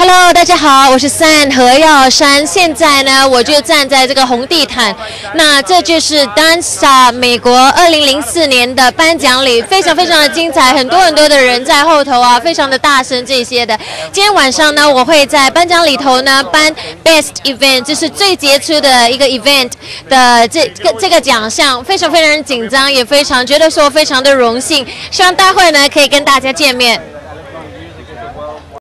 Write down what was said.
Hello， 大家好，我是3何耀珊。现在呢，我就站在这个红地毯，那这就是Dansa 美国2004年的颁奖礼，非常的精彩，很多的人在后头啊，非常的大声这些的。今天晚上呢，我会在颁奖里头呢颁 Best Event， 就是最杰出的一个 event 的这个奖项，非常紧张，也觉得说非常的荣幸，希望待会呢可以跟大家见面。